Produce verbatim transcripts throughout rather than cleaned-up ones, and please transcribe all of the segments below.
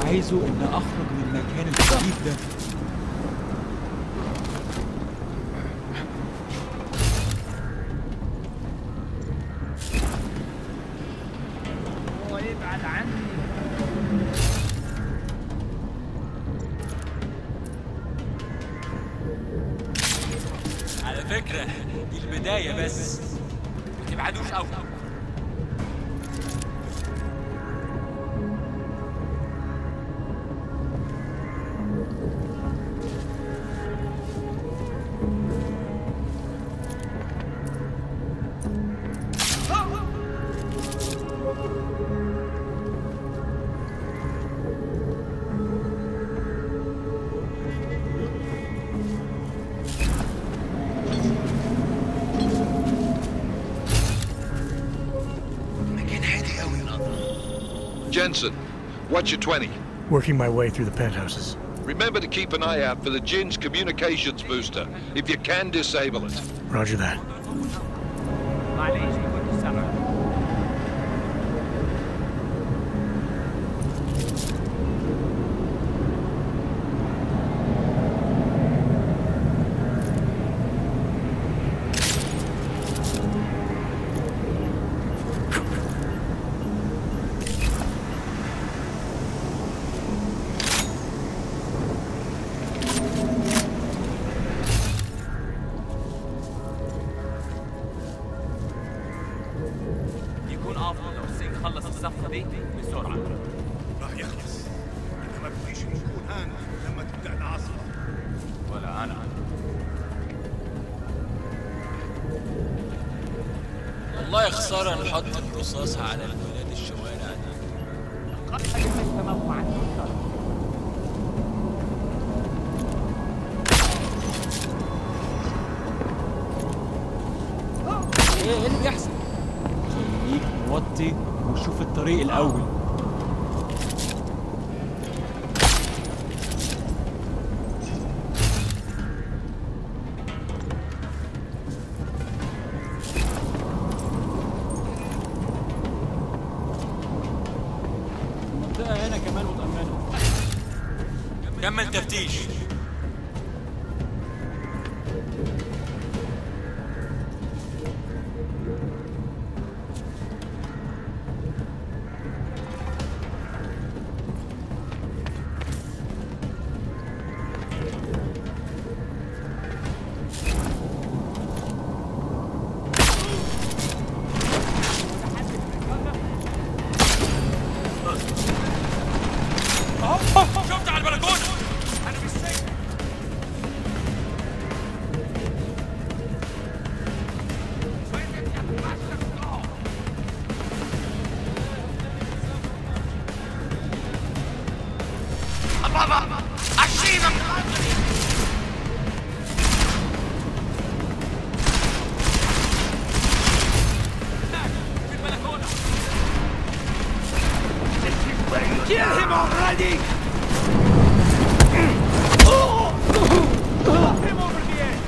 عايزه إن أخرج من المكان الخبيث ده. هو يبعد عني. على فكرة دي البداية بس، ما تبعدوش قوي. Jensen, what's your twenty? Working my way through the penthouses. Remember to keep an eye out for the Jinn's communications booster. If you can, disable it. Roger that. معليش كنت سامع. يكون افضل لو السين خلص الصفقه دي بسرعه. راح يخلص. اذا ما بديش نكون هان لما تبدا العاصفه. ولا انا. والله خسارة نحط الرصاص على الولاد الشوارع دي. ايه ايه اللي بيحصل؟ خليك موطي وشوف الطريق الأول. المنطقة هنا كمان متأمنة. كمل تفتيش. شفت على البلكونة. أنا في السجن. بابا عشينا في البلكونة. Kill him already! him over the edge.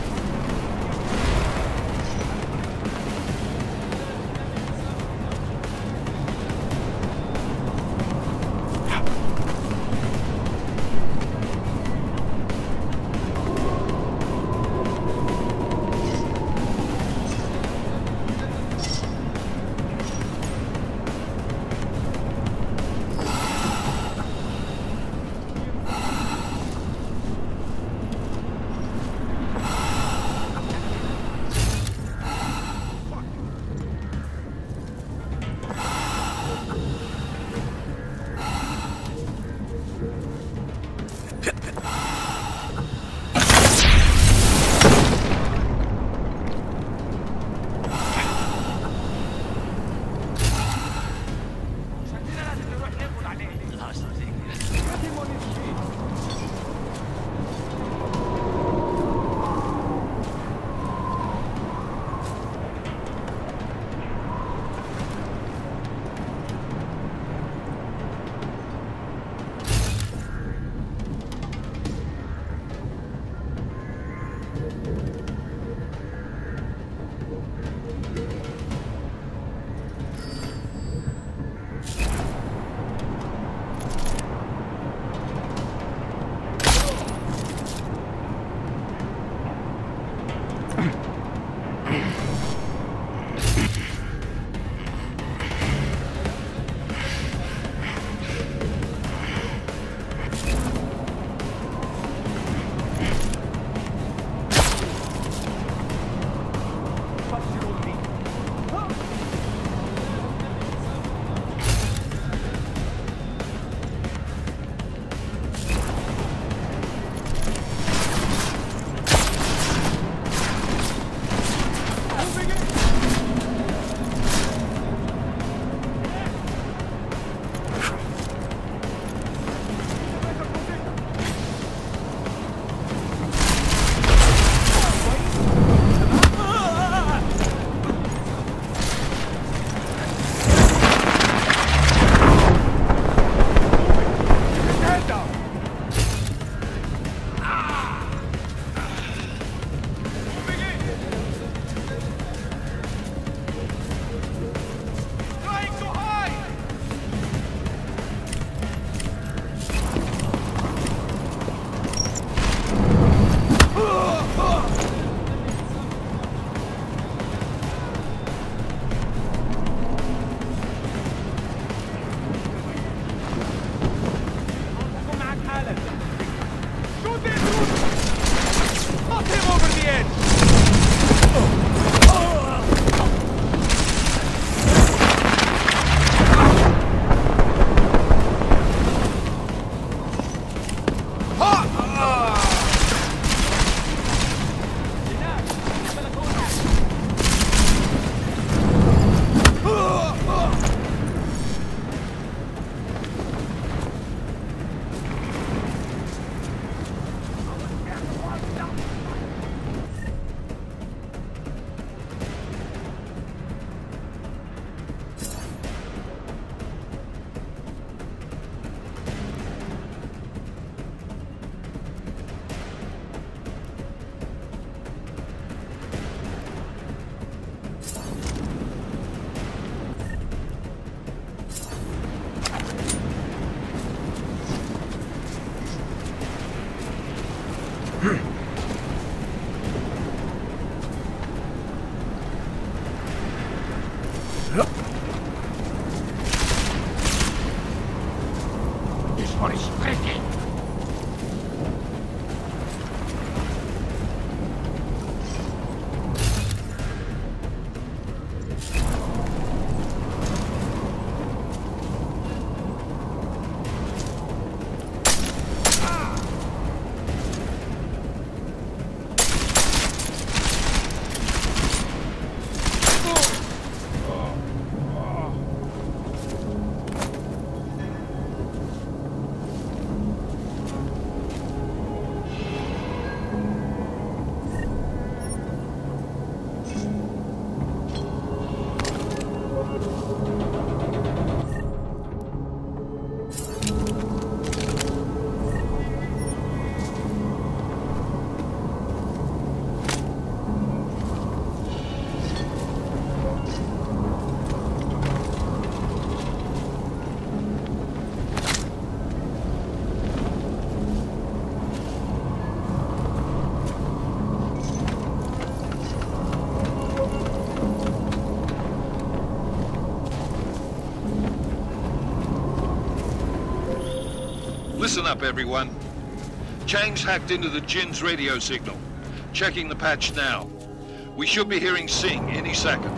Listen up, everyone. Chang's hacked into the Jin's radio signal. Checking the patch now. We should be hearing Singh any second.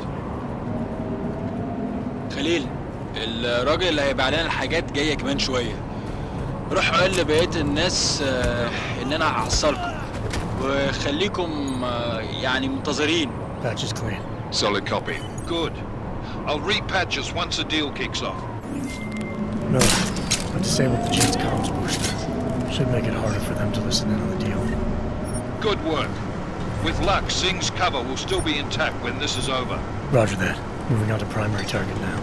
خليل، الراجل اللي هيبيع لنا الحاجات جايه كمان شويه. روح قول لبقيه الناس آه، ان انا هحصلكم وخليكم آه، يعني منتظرين. Patch is clean. Solid copy. Good. I'll repatch us once the deal kicks off. No, I've disabled the Jin's comms booster. Should make it harder for them to listen in on the deal. Good work. With luck, Singh's cover will still be intact when this is over. Roger that. Moving on to primary target now.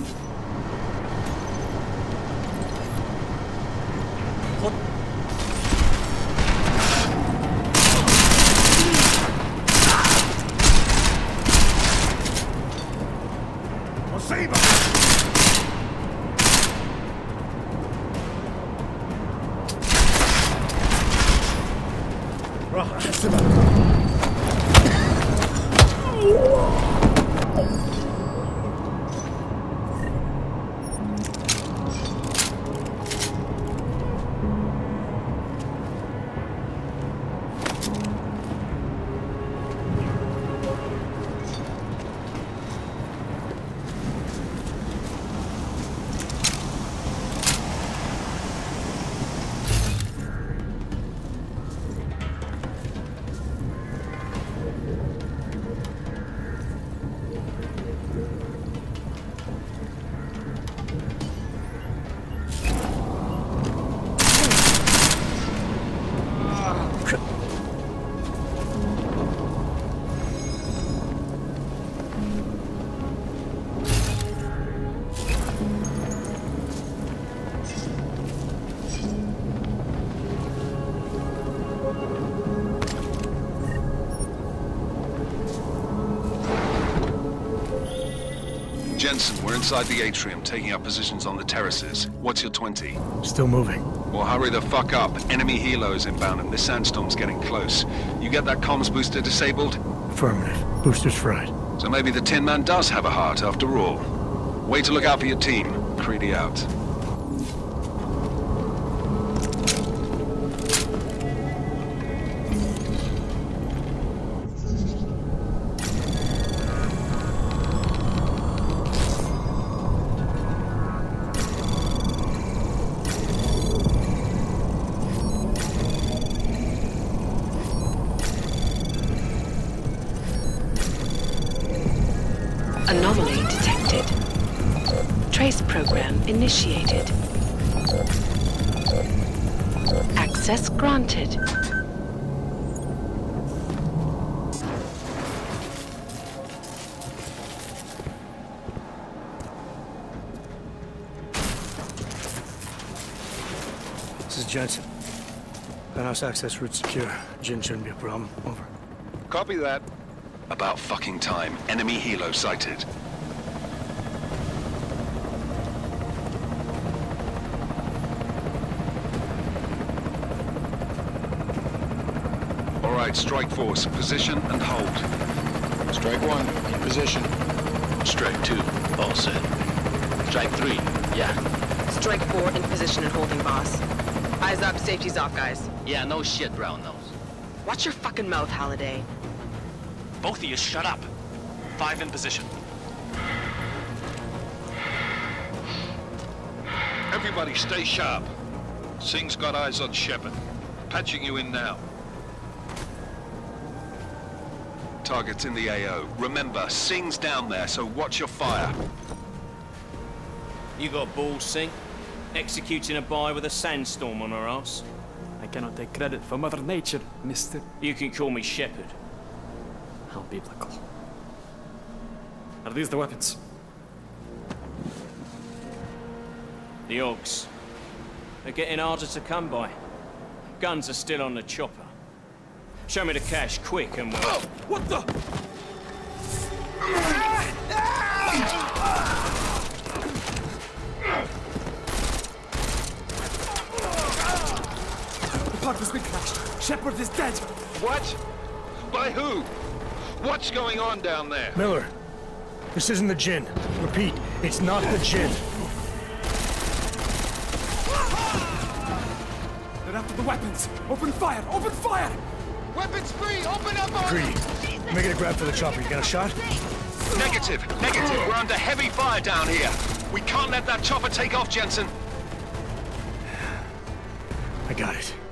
Jensen, we're inside the atrium, taking up positions on the terraces. What's your twenty? Still moving. Well, hurry the fuck up. Enemy helos inbound and this sandstorm's getting close. You get that comms booster disabled? Affirmative. Booster's fried. So maybe the Tin Man does have a heart after all. Way to look out for your team. Creedy out. Anomaly detected. Trace program initiated. Access granted. This is Jensen. Penthouse access route secure. Jin shouldn't be a problem. Over. Copy that. About fucking time. Enemy helo sighted. right, Strike Force, position and hold. Strike one, in position. Strike two, all set. Strike three, yeah. Strike four in position and holding, boss. Eyes up, safety's off, guys. Yeah, no shit, Brown Nose. Watch your fucking mouth, Halliday. Both of you shut up. Five in position. Everybody stay sharp. Singh's got eyes on Shepard. Patching you in now. Target's in the A O. Remember, Singh's down there, so watch your fire. You got balls, Singh? Executing a buy with a sandstorm on our ass? I cannot take credit for Mother Nature, mister. You can call me Shepard. How biblical. Are these the weapons? The Augs. They're getting harder to come by. Guns are still on the chopper. Show me the cash, quick, and we'll... Oh, what the? The part has been crashed. Shepard is dead. What? By who? What's going on down there? Miller, this isn't the Jinn. Repeat, it's not the Jinn. They're after the weapons. Open fire! Open fire! Weapons free! Open up on Greedy, making a grab for the chopper. You got a shot? Negative, negative. We're under heavy fire down here. We can't let that chopper take off, Jensen. I got it.